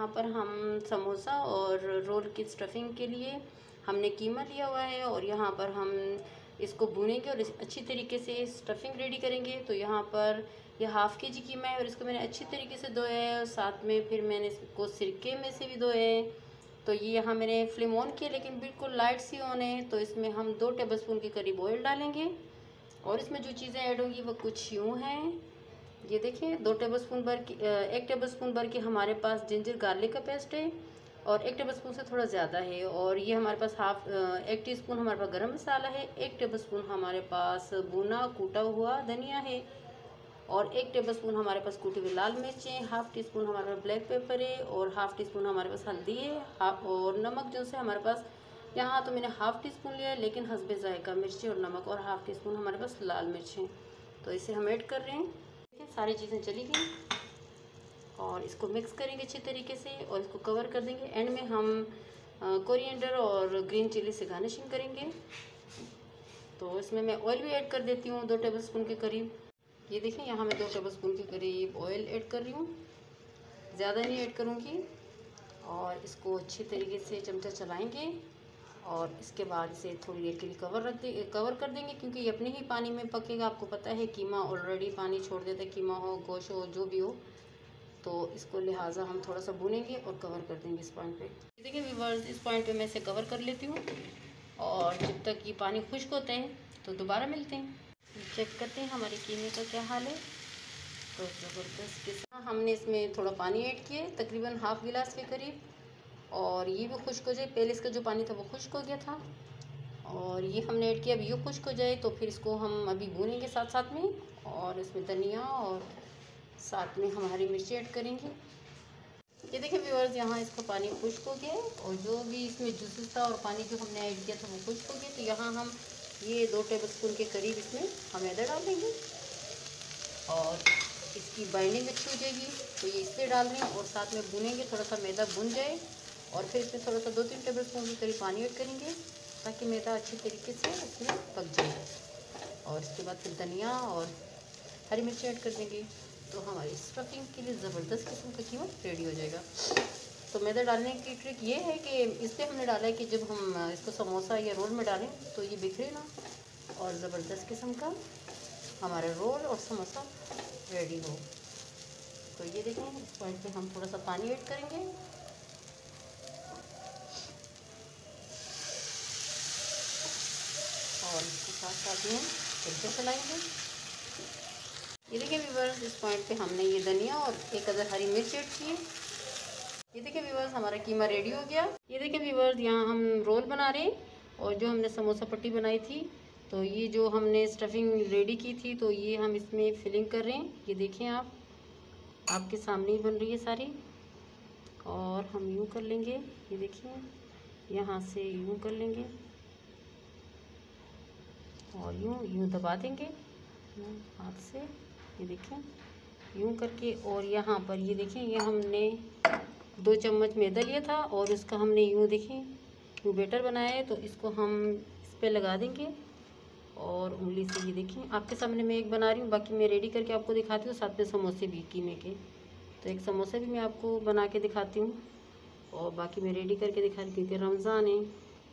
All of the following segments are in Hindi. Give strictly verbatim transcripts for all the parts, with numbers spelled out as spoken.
यहाँ पर हम समोसा और रोल की स्टफिंग के लिए हमने कीमा लिया हुआ है और यहाँ पर हम इसको भूनेंगे और इस अच्छी तरीके से स्टफिंग रेडी करेंगे। तो यहाँ पर यह हाफ़ के जी कीमा है और इसको मैंने अच्छी तरीके से धोया है और साथ में फिर मैंने इसको सिरके में से भी धोया है। तो ये यहाँ मैंने फ्लेम ऑन किया लेकिन बिल्कुल लाइट सी ऑन है। तो इसमें हम दो टेबलस्पून के करीब ऑयल डालेंगे और इसमें जो चीज़ें ऐड होंगी वो कुछ यूँ हैं। ये देखिए दो टेबलस्पून भर की एक टेबलस्पून भर के हमारे पास जिंजर गार्लिक का पेस्ट है और एक टेबलस्पून से थोड़ा ज़्यादा है। और ये हमारे पास हाफ एक टीस्पून हमारे पास गरम मसाला है, एक टेबलस्पून हमारे पास भुना कूटा हुआ धनिया है और एक टेबलस्पून हमारे पास कुटी हुई लाल मिर्चें, हाफ़ टी स्पून हमारे पास ब्लैक पेपर है और हाफ़ टी स्पून हमारे पास हल्दी है। हाफ और नमक जो से हमारे पास यहाँ तो मैंने हाफ़ टी स्पून लिया है लेकिन हस्बे जायका मिर्ची और नमक और हाफ़ टी स्पून हमारे पास लाल मिर्च है। तो इसे हम ऐड कर रहे हैं। देखिए सारी चीज़ें चली गई और इसको मिक्स करेंगे अच्छी तरीके से और इसको कवर कर देंगे। एंड में हम कोरिएंडर और ग्रीन चिली से गार्निशिंग करेंगे। तो इसमें मैं ऑयल भी ऐड कर देती हूँ दो टेबल स्पून के करीब। ये देखें यहाँ मैं दो टेबल स्पून के करीब ऑयल ऐड कर रही हूँ, ज़्यादा नहीं ऐड करूँगी। और इसको अच्छी तरीके से चमचा चलाएंगे और इसके बाद इसे थोड़ी देर के लिए कवर रख दे कवर कर देंगे क्योंकि ये अपने ही पानी में पकेगा। आपको पता है कीमा ऑलरेडी पानी छोड़ देता है, कीमा हो गोश्त हो जो भी हो। तो इसको लिहाजा हम थोड़ा सा भूनेंगे और कवर कर देंगे इस पॉइंट पे। देखिए व्यूअर्स इस पॉइंट पे मैं इसे कवर कर लेती हूँ और जब तक ये पानी खुश्क होता है तो दोबारा मिलते हैं, चेक करते हैं हमारे कीमे का क्या हाल है। तो ज़बरदस्त के साथ हमने इसमें थोड़ा पानी ऐड किया तकरीबन हाफ़ गिलास के करीब और ये भी खुश्क हो जाए। पहले इसका जो पानी था वो खुश्क हो गया था और ये हमने ऐड किया। अब ये खुश्क हो जाए तो फिर इसको हम अभी भूनेंगे साथ साथ में और इसमें धनिया और साथ में हम हरी मिर्ची ऐड करेंगे। ये देखिए व्यूअर्स यहाँ इसका पानी खुश्क हो गया है और जो भी इसमें जूसेस था और पानी जो हमने ऐड किया था वो खुश्क हो गया। तो यहाँ हम ये दो टेबलस्पून के करीब इसमें हम मैदा डाल देंगे और इसकी बाइंडिंग अच्छी हो जाएगी। तो ये इसलिए डाल रहे हैं और साथ में भूनेंगे, थोड़ा सा मैदा भुन जाए और फिर इसमें थोड़ा सा दो तीन टेबलस्पून के करीब पानी ऐड करेंगे ताकि मैदा अच्छी तरीके से इसमें पक जाए। और इसके बाद फिर धनिया और हरी मिर्ची ऐड कर देंगे। तो हमारी स्टफिंग के लिए ज़बरदस्त किस्म का कीमा रेडी हो जाएगा। तो मैदा डालने की ट्रिक ये है कि इसलिए हमने डाला है कि जब हम इसको समोसा या रोल में डालें तो ये बिखरे ना और ज़बरदस्त किस्म का हमारा रोल और समोसा रेडी हो। तो ये देखें इस पॉइंट पे हम थोड़ा सा पानी ऐड करेंगे और इसके साथ साथ में फिर से चलाएंगे। ये देखिए व्यूअर्स इस पॉइंट पे हमने ये धनिया और एक अदर हरी मिर्च ऐड की है। ये देखिए व्यूअर्स हमारा कीमा रेडी हो गया। ये देखिए व्यूअर्स यहाँ हम रोल बना रहे हैं और जो हमने समोसा पट्टी बनाई थी तो ये जो हमने स्टफिंग रेडी की थी तो ये हम इसमें फिलिंग कर रहे हैं। ये देखें आप आपके सामने ही बन रही है सारी और हम यूँ कर लेंगे। ये देखिए यहाँ से यूँ कर लेंगे और यूँ यूँ दबा देंगे हाथ से। ये देखें यूँ करके और यहाँ पर ये देखें ये हमने दो चम्मच मैदा लिया था और उसका हमने यूँ देखें यूँ बैटर बनाया है। तो इसको हम इस पर लगा देंगे और उंगली से ये देखें आपके सामने मैं एक बना रही हूँ, बाकी मैं रेडी करके आपको दिखाती हूँ। साथ में समोसे भी कीमे के, तो एक समोसे भी मैं आपको बना के दिखाती हूँ और बाकी मैं रेडी करके दिखा रही हूँ क्योंकि रमज़ान है।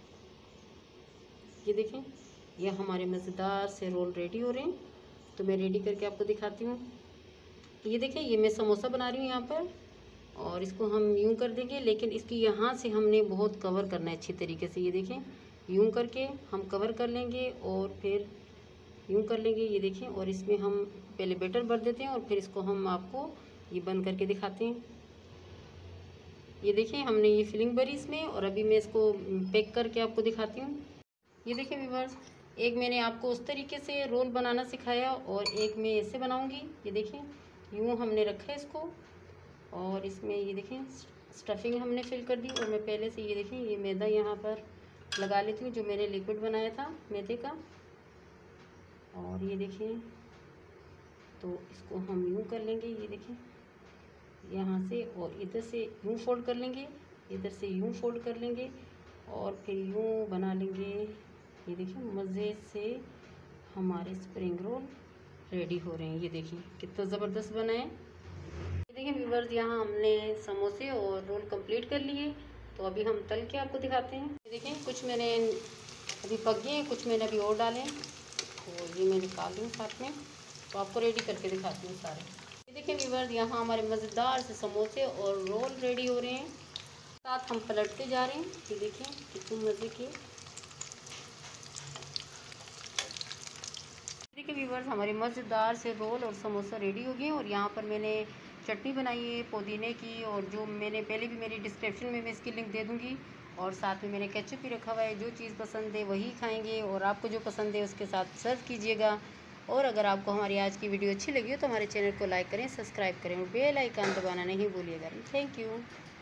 ये देखें ये हमारे मज़ेदार से रोल रेडी हो रहे हैं तो मैं रेडी करके आपको दिखाती हूँ। ये देखें ये मैं समोसा बना रही हूँ यहाँ पर और इसको हम यूँ कर देंगे लेकिन इसकी यहाँ से हमने बहुत कवर करना है अच्छी तरीके से। ये देखें यूँ करके हम कवर कर लेंगे और फिर यूँ कर लेंगे। ये देखें और इसमें हम पहले बैटर भर देते हैं और फिर इसको हम आपको ये बंद करके दिखाते हैं। ये देखें हमने ये फिलिंग भरी इसमें और अभी मैं इसको पैक करके आपको दिखाती हूँ। ये देखें व्यूअर्स एक मैंने आपको उस तरीके से रोल बनाना सिखाया और एक मैं ऐसे बनाऊँगी। ये देखें यूँ हमने रखा है इसको और इसमें ये देखें स्टफिंग हमने फिल कर दी और मैं पहले से ये देखें ये मैदा यहाँ पर लगा लेती हूँ जो मैंने लिक्विड बनाया था मैदे का। और ये देखें तो इसको हम यूँ कर लेंगे। ये देखें यहाँ से और इधर से यूँ फोल्ड कर लेंगे, इधर से यूँ फोल्ड कर लेंगे और फिर यूँ बना लेंगे। ये देखिए मज़े से हमारे स्प्रिंग रोल रेडी हो रहे हैं। ये देखिए कितना ज़बरदस्त बना है। देखिए व्यूवर्स, यहाँ हमने समोसे और रोल कंप्लीट कर लिए। तो अभी हम तल के आपको दिखाते हैं। देखिए कुछ मैंने अभी पक गए हैं, कुछ मैंने अभी और डाले हैं। तो ये मैं निकाल रही हूँ साथ में, तो आपको रेडी करके दिखाती हूँ सारे। ये देखिए व्यूवर्स, यहाँ हमारे मज़ेदार से समोसे और रोल रेडी हो रहे हैं। साथ हम पलटते जा रहे हैं। ये देखिए कितने मज़े के। देखिए व्यूवर्स, हमारे मज़ेदार से रोल और समोसा रेडी हो गए। और यहाँ पर मैंने चटनी बनाई है पुदीने की, और जो मैंने पहले भी मेरी डिस्क्रिप्शन में मैं इसकी लिंक दे दूँगी। और साथ में मैंने केचप भी रखा हुआ है। जो चीज़ पसंद है वही खाएंगे, और आपको जो पसंद है उसके साथ सर्व कीजिएगा। और अगर आपको हमारी आज की वीडियो अच्छी लगी हो तो हमारे चैनल को लाइक करें, सब्सक्राइब करें और बेल आइकन दबाना नहीं भूलिएगा। Thank you.